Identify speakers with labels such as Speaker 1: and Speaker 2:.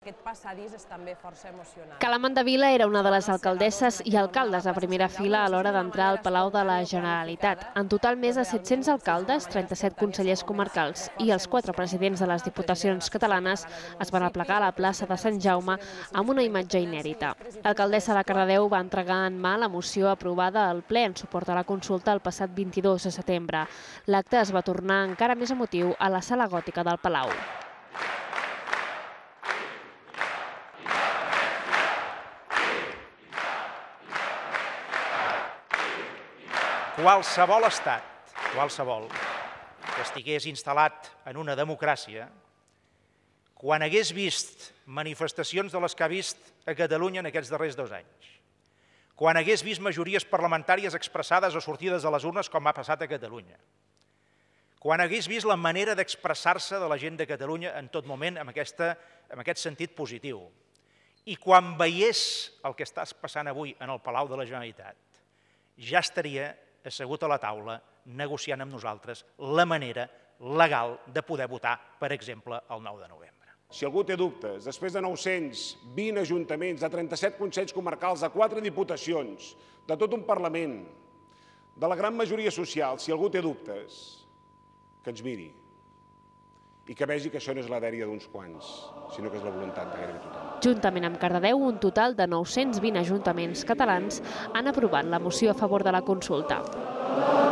Speaker 1: Aquest passadís és també força emocionant.
Speaker 2: Carla Mandavila era una de les alcaldesses i alcaldes de primera fila a l'hora d'entrar al Palau de la Generalitat. En total, més de 700 alcaldes, 37 consellers comarcals i els 4 presidents de les diputacions catalanes es van aplegar a la plaça de Sant Jaume amb una imatge inèdita. L'alcaldessa de Cardedeu va entregar en mà la moció aprovada al ple en suport a la consulta el passat 22 de setembre. L'acte es va tornar encara més emotiu a la sala gòtica del Palau.
Speaker 3: Qualsevol estat, qualsevol, que estigués instal·lat en una democràcia, quan hagués vist manifestacions de les que ha vist a Catalunya en aquests darrers 2 anys, quan hagués vist majories parlamentàries expressades o sortides de les urnes com ha passat a Catalunya, quan hagués vist la manera d'expressar-se de la gent de Catalunya en tot moment amb aquest sentit positiu, i quan veiés el que està passant avui en el Palau de la Generalitat, ja estaria assegut a la taula negociant amb nosaltres la manera legal de poder votar, per exemple, el 9 de novembre.
Speaker 4: Si algú té dubtes, després de 920 ajuntaments, de 37 consells comarcals, de 4 diputacions, de tot un Parlament, de la gran majoria social, si algú té dubtes, que ens miri i que vegi que això no és la dèria d'uns quants, sinó que és la voluntat de gairebé tothom.
Speaker 2: Juntament amb Cardedeu, un total de 920 ajuntaments catalans han aprovat la moció a favor de la consulta.